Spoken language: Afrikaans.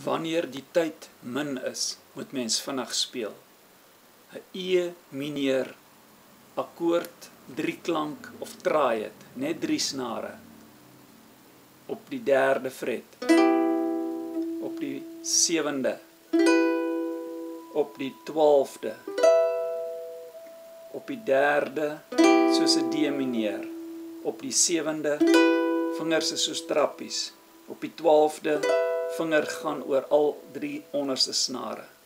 Wanneer die tyd min is, moet mens vinnig speel. 'n E mineur akkoord, drieklank of triad, net 3 snare. Op die 3de fret, op die 7de, op die 12de, op die 3de, soos 'n D mineur, op die 7de, vingers is soos trappies, op die 12de, vinger gaan oor al 3 onderste snare.